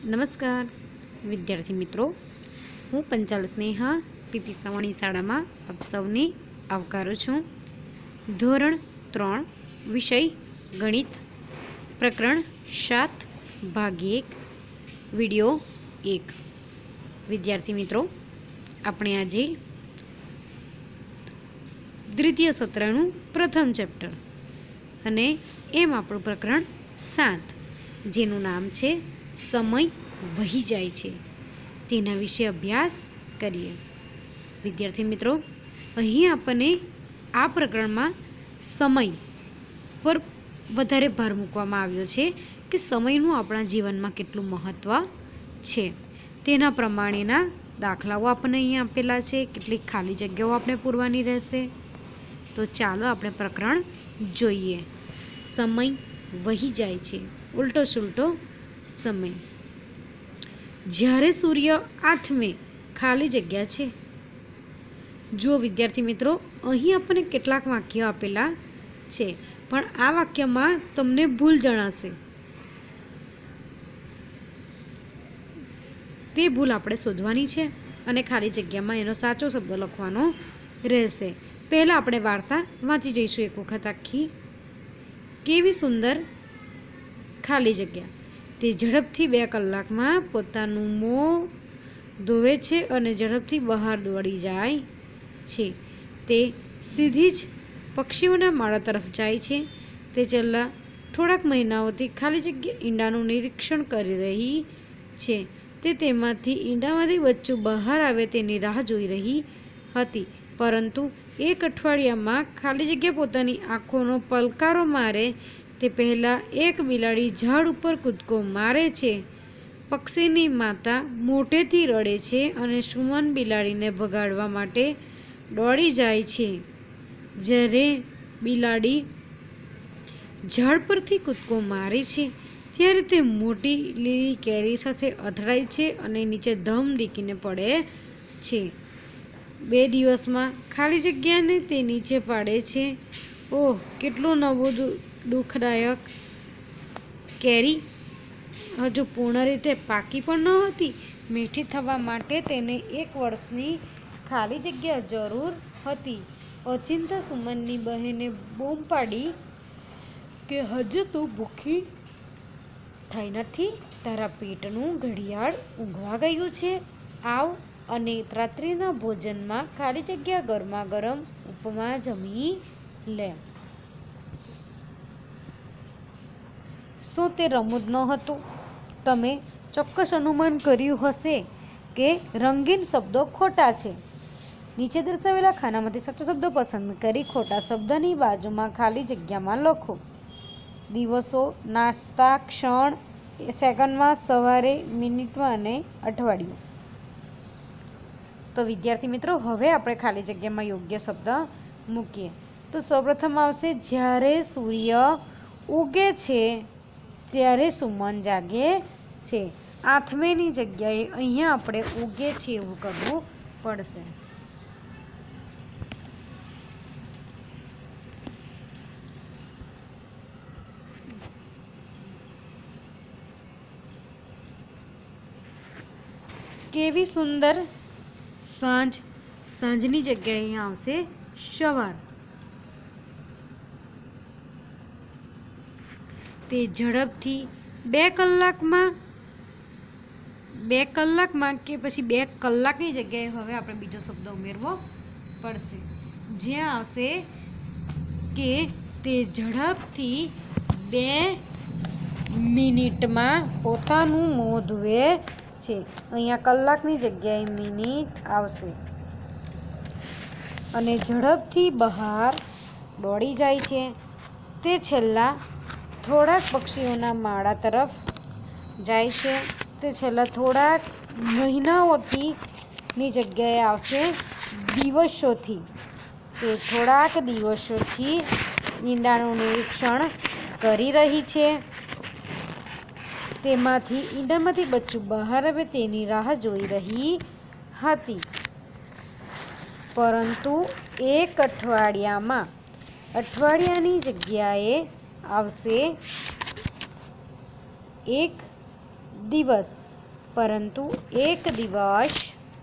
નમસ્કાર વિદ્યાર્થી મિત્રો, હું પંચાલ સ્નેહા પીપી સવાણી શાળામાં આપ સૌને આવકારું છું। ધોરણ 3 વિષય ગણિત, પ્રકરણ 7 ભાગ 1 વિડિયો 1। વિદ્યાર્થી મિત્રો, આપણે આજે દ્વિતીય સત્રનું પ્રથમ ચેપ્ટર અને એમ આપણું પ્રકરણ 7 જેનું નામ છે સમય વહી જાય છે તેના વિશે અભ્યાસ કરીએ। વિદ્યાર્થી મિત્રો, અહીં આપણને આ પ્રકરણમાં સમય પર વધારે ભાર મૂકવામાં આવ્યો છે કે સમયનું આપણા જીવનમાં કેટલું મહત્ત્વ છે। તેના પ્રમાણેના દાખલાઓ આપણને અહીં આપેલા છે, કેટલીક ખાલી જગ્યાઓ આપણે પૂરવાની રહેશે। તો ચાલો આપણે પ્રકરણ જોઈએ। સમય વહી જાય છે, ઉલટો સુલટો સમય। જ્યારે સૂર્ય આથમે ખાલી જગ્યા છે। જો વિદ્યાર્થી મિત્રો, અહીં આપણને કેટલાક વાક્યો આપેલા છે, પણ આ વાક્યમાં તમને ભૂલ જણાશે। તે ભૂલ આપણે શોધવાની છે અને ખાલી જગ્યામાં એનો સાચો શબ્દ લખવાનો રહેશે। પહેલાં આપણે વાર્તા વાંચી જઈશું એક વખત આખી। કેવી સુંદર ખાલી જગ્યા। તે ઝડપથી 2 કલાકમાં પોતાનું મોં ધોવે છે અને ઝડપથી બહાર દોડી જાય છે। તે સીધી જ પક્ષીઓના માળા તરફ જાય છે। તે છેલ્લા થોડાક મહિનાઓથી ખાલી જગ્યા ઈંડાનું નિરીક્ષણ કરી રહી છે। તે તેમાંથી ઈંડામાંથી બચ્ચું બહાર આવે તેની રાહ જોઈ રહી હતી, પરંતુ એક અઠવાડિયામાં ખાલી જગ્યા પોતાની આંખોનો પલકારો મારે તે પહેલાં એક બિલાડી ઝાડ ઉપર કૂદકો મારે છે। પક્ષીની માતા મોટેથી રડે છે અને સુમન બિલાડીને ભગાડવા માટે દોડી જાય છે। જ્યારે બિલાડી ઝાડ પરથી કૂદકો મારે છે ત્યારે તે મોટી લીલી કેરી સાથે અથડાય છે અને નીચે ધમ દીકીને પડે છે। 2 દિવસમાં ખાલી જગ્યાને તે નીચે પાડે છે। ઓહ, કેટલું નવું દુઃખદાયક! કેરી હજુ પૂર્ણ રીતે પાકી પણ ન હતી। મીઠી થવા માટે તેને 1 વર્ષની ખાલી જગ્યા જરૂર હતી। ઓચિંતા સુમનની બહેને બૂમ પાડી કે હજુ તું ભૂખી થઈ નથી? તારા પેટનું ઘડિયાળ ઊંઘવા ગયું છે। આવ અને રાત્રિના ભોજનમાં ખાલી જગ્યા ગરમા ગરમ ઉપમા જમી લે। શું તે રમૂજ નહોતું? તમે ચોક્કસ અનુમાન કર્યું હશે કે રંગીન શબ્દો ખોટા છે। નીચે દર્શાવેલા ખાનામાંથી સાચો શબ્દ પસંદ કરી ખોટા શબ્દની બાજુમાં ખાલી જગ્યામાં લખો। દિવસો, નાસ્તા, ક્ષણ, સેકન્ડમાં, સવારે, મિનિટમાં અને અઠવાડિયું। તો વિદ્યાર્થી મિત્રો, હવે આપણે ખાલી જગ્યામાં યોગ્ય શબ્દ મૂકીએ। તો સૌપ્રથમ આવશે જ્યારે સૂર્ય ઉગે છે ત્યારે સુમન જાગે છે। આથમેની જગ્યાએ અહીંયા આપણે ઉગે છે એવું કરવું પડશે। કેવી સુંદર સાંજ, સાંજની જગ્યાએ અહીંયા આવશે સવાર। તે ઝડપથી 2 કલાકમાં કે પછી 2 કલાકની જગ્યાએ હવે આપણે બીજો શબ્દ ઉમેરવો પડશે, જ્યાં આવશે કે તે ઝડપથી 2 મિનિટમાં પોતાનું મોં ધોવે છે। અહીંયા કલાકની જગ્યાએ મિનિટ આવશે અને ઝડપથી બહાર દોડી જાય છે। તે છેલ્લા થોડાક પક્ષીઓના માળા તરફ જાય છે। તે છેલ્લા થોડાક મહિનાઓથી ની જગ્યાએ આવશે દિવસોથી। તે થોડાક દિવસોથી ઈંડાનું નિરીક્ષણ કરી રહી છે। તેમાંથી ઈંડામાંથી બચ્ચું બહાર આવે તેની રાહ જોઈ રહી હતી, પરંતુ એક અઠવાડિયાની જગ્યાએ આવશે 1 દિવસ। પરંતુ એક દિવસ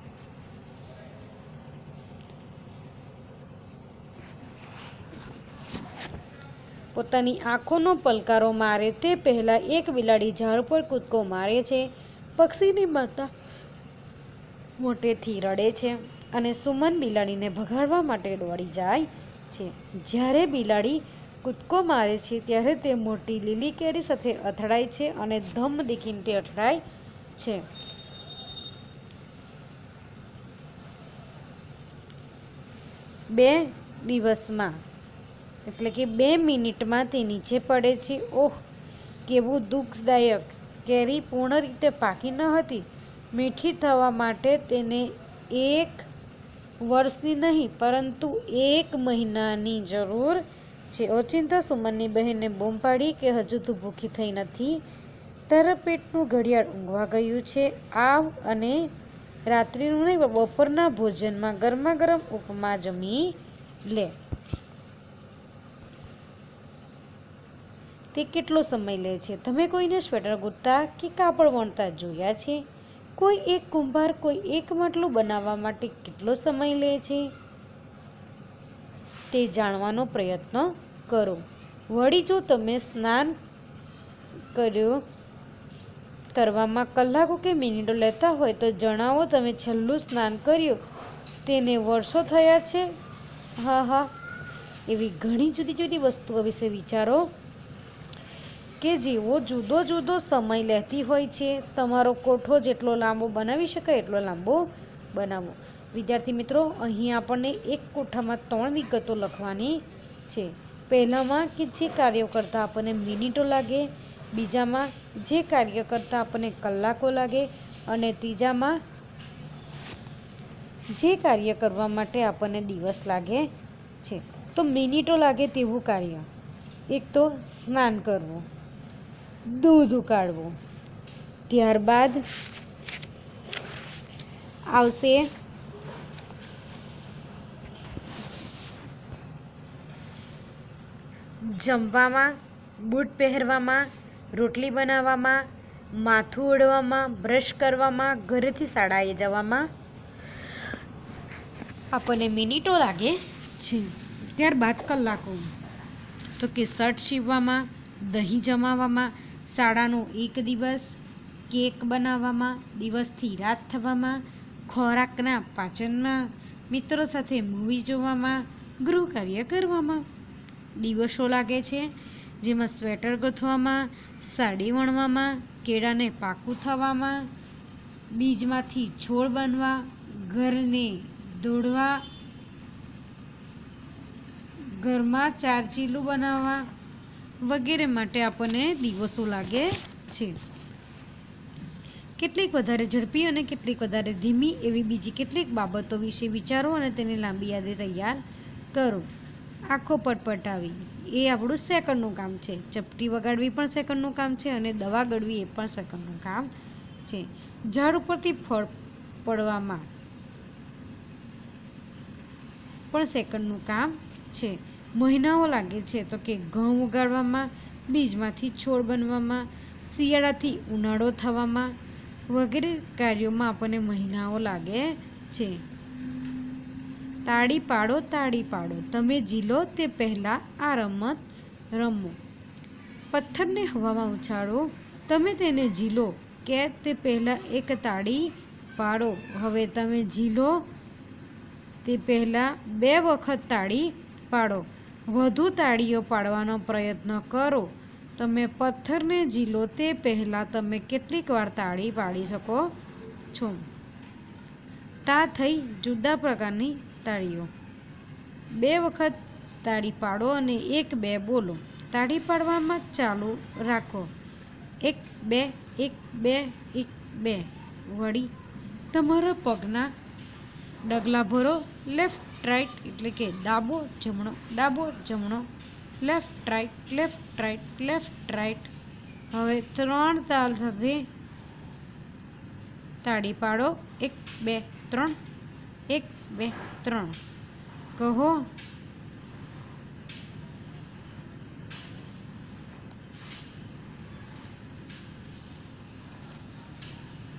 પોતાની આંખોનો પલકારો મારે તે પહેલાં એક બિલાડી ઝાડ પર કૂદકો મારે છે. પક્ષીની માતા મોટેથી રડે છે અને સુમન બિલાડીને ભગાડવા માટે દોડી જાય છે. જ્યારે બિલાડી કૂદકો મારે છે ત્યારે તે મોટી લીલી કેરી સાથે અથડાય છે અને ધમ દીકીને તે અથડાય છે. બે દિવસમાં એટલે કે 2 મિનિટમાં તે નીચે પડે છે. ઓહ, કેવું દુઃખદાયક! કેરી પૂર્ણ રીતે પાકી ન હતી. મીઠી થવા માટે તેને 1 વર્ષની નહીં પરંતુ 1 મહિનાની જરૂર છે. ઓચિંતા સુમનની બહેને બૂમ પાડી કે હજુ તું ભૂખી થઈ નથી. તારા પેટનું ઘડિયાળ ઊંઘવા ગયું છે. આવ અને રાત્રિનું નહીં પણ બપોરના ભોજનમાં ગરમા ગરમ ઉપમા જમી લે. તે કેટલો સમય લે છે? તમે કોઈને સ્વેટર ગૂંથતા કે કાપડ વણતા જોયા છે? કોઈ એક કુંભાર કોઈ એક માટલું બનાવવા માટે કેટલો સમય લે છે તે જાણવાનો પ્રયત્ન કરો. વળી જો તમે સ્નાન કરવામાં કલાકો કે મિનિટો લેતા હોય તો જણાવો તમે છેલ્લું સ્નાન કર્યું તેને વર્ષો થયા છે. હા હા, એવી ઘણી જુદી જુદી વસ્તુઓ વિશે વિચારો કે જેઓ જુદો જુદો સમય લેતી હોય છે. તમારો કોઠો જેટલો લાંબો બનાવી શકાય એટલો લાંબો બનાવો. વિદ્યાર્થી મિત્રો, અહીં આપણને એક કોઠામાં 3 વિગતો લખવાની છે. પહેલામાં કે જે કાર્યો કરતાં આપણને મિનિટો લાગે, બીજામાં જે કાર્ય કરતાં આપણને કલાકો લાગે અને ત્રીજામાં જે કાર્ય કરવા માટે આપણને દિવસ લાગે છે. તો મિનિટો લાગે તેવું કાર્ય, એક તો સ્નાન કરવું, દૂધ ઉકાળવું, ત્યારબાદ આવશે જમવામાં, બૂટ પહેરવામાં, રોટલી બનાવવામાં, માથું ઓળવામાં, બ્રશ કરવામાં, ઘરેથી શાળાએ જવામાં આપણને મિનિટો લાગે છે. ત્યારબાદ કલાકો, તો કે શર્ટ સીવવામાં, દહીં જમાવવામાં, શાળાનો 1 દિવસ, કેક બનાવવામાં, દિવસથી રાત થવામાં, ખોરાકના પાચનમાં, મિત્રો સાથે મૂવી જોવામાં, ગૃહ કાર્ય કરવામાં દિવસો લાગે છે. જેમાં સ્વેટર ગૂંથવામાં, સાડી વણવામાં, કેળાને પાકું થવામાં, બીજમાંથી છોડ બનવા, ઘરને દોડવા, ઘરમાં ચારચીલું બનાવવા વગેરે માટે આપણને દિવસો લાગે છે. કેટલીક વધારે ઝડપી અને કેટલીક વધારે ધીમી એવી બીજી કેટલીક બાબતો વિશે વિચારો અને તેની લાંબી યાદી તૈયાર કરો. આંખો પટપટાવી એ આપણું સેકન્ડનું કામ છે. ચપટી વગાડવી પણ સેકન્ડનું કામ છે અને દવા ગળવી એ પણ સેકન્ડનું કામ છે. ઝાડ ઉપરથી ફળ પડવામાં પણ સેકન્ડનું કામ છે. મહિનાઓ લાગે છે તો કે ઘઉં ઉગાડવામાં, બીજમાંથી છોડ બનવામાં, શિયાળાથી ઉનાળો થવામાં વગેરે કાર્યોમાં આપણને મહિનાઓ લાગે છે. તાળી પાડો, તાળી પાડો, તમે ઝીલો તે પહેલાં આ રમત રમો. પથ્થરને હવામાં ઉછાળો, તમે તેને ઝીલો કે તે પહેલાં એક તાળી પાડો. હવે તમે ઝીલો તે પહેલાં 2 વખત તાળી પાડો. વધુ તાળીઓ પાડવાનો પ્રયત્ન કરો. તમે પથ્થરને ઝીલો તે પહેલાં તમે કેટલીક વાર તાળી પાડી શકો છો. તા થઈ જુદા પ્રકારની તાળીઓ. 2 વખત તાળી પાડો અને 1 2 બોલો. તાળી પાડવામાં ચાલુ રાખો. 1 2 1 2 1 2. વળી તમારા પગના ડગલા ભરો. લેફ્ટ રાઈટ એટલે કે ડાબો જમણો, ડાબો જમણો, left right, left right, left right. હવે 3 તાલ સાથે તાળી પાડો. 1 2 3, 1 2 3. કહો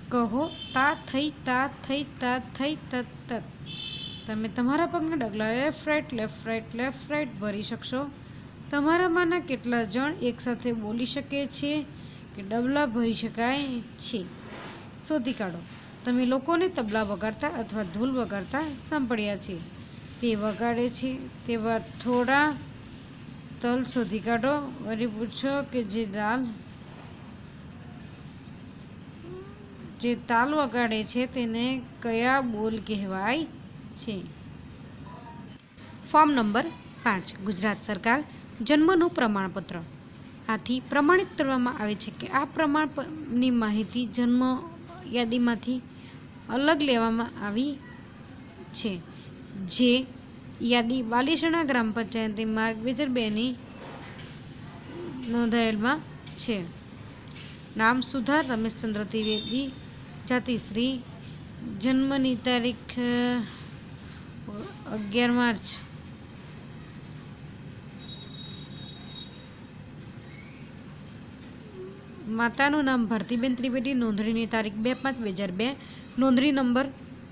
કહો તા થઈ તત. તમે તમારા પગના ડગલા લેફ્ટ રાઈટ ભરી શકશો. તમારામાંના કેટલા જણ એકસાથે બોલી શકે છે કે ડબલા ભરી શકાય છે? શોધી કાઢો. તમે લોકોને તબલા વગાડતા અથવા ઢોલ વગાડતા સાંભળ્યા છે. તે વગાડે છે તેવા થોડા તલ શોધી કાઢો. વળી પૂછો કે જે તાલ વગાડે છે તેને કયા બોલ કહેવાય છે? Form number 5. ગુજરાત સરકાર જન્મનું પ્રમાણપત્ર. આથી પ્રમાણિત કરવામાં આવે છે કે આ પ્રમાણની માહિતી જન્મ યાદીમાંથી અલગ લેવામાં આવી છે. જે યાદી વાલીસણા ગ્રામ પંચાયતની માર્ચ 2002ની નોંધાયેલમાં છે. નામ સુધાર રમેશચંદ્ર ત્રિવેદી. જાતિ સ્ત્રી. જન્મની તારીખ 11 માર્ચ. માતાનું નામ ભારતીબેન ત્રિવેદી. નોંધણીની તારીખ 2/5/2002. નોંધણી નંબર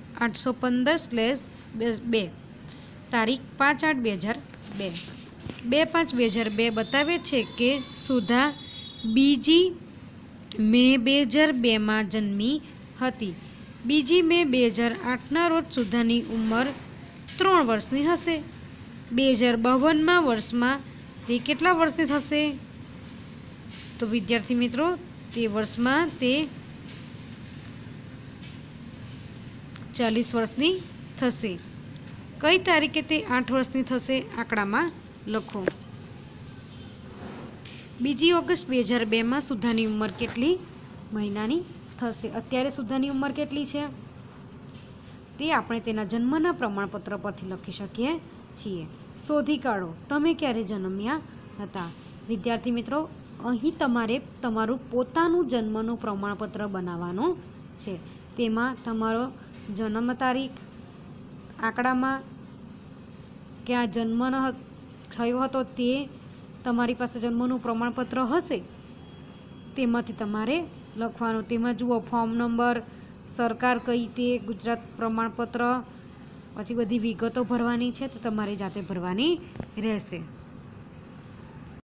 815/2. તારીખ 5/8/2002. 2/5/2002 બતાવે છે કે સુધા 2 મે 2002માં જન્મી હતી. 2 મે 2008ના રોજ સુધાની ઉંમર 3 વર્ષની હશે. 2052માં વર્ષમાં તે કેટલા વર્ષની થશે? તો વિદ્યાર્થી મિત્રો, તે વર્ષમાં તે 40 વર્ષની થશે. કઈ તારીખે તે 8 વર્ષની થશે? આંકડામાં લખો. 2 ઓગસ્ટ 2002માં સુધાની ઉંમર કેટલી મહિનાની થશે? અત્યારે સુધાની ઉંમર કેટલી છે તે આપણે તેના જન્મના પ્રમાણપત્ર પરથી લખી શકીએ છીએ. શોધી કાઢો તમે ક્યારે જન્મ્યા હતા. વિદ્યાર્થી મિત્રો, અહીં તમારે તમારું પોતાનું જન્મનું પ્રમાણપત્ર બનાવવાનું છે. તેમાં તમારો જન્મ તારીખ, આંકડામાં ક્યાં જન્મ થયો હતો તે તમારી પાસે જન્મનું પ્રમાણપત્ર હશે તેમાંથી તમારે લખવાનું. તેમાં જુઓ ફોર્મ નંબર, સરકાર કઈ તે, ગુજરાત પ્રમાણપત્ર, પછી બધી વિગતો ભરવાની છે તે તમારે જાતે ભરવાની રહેશે.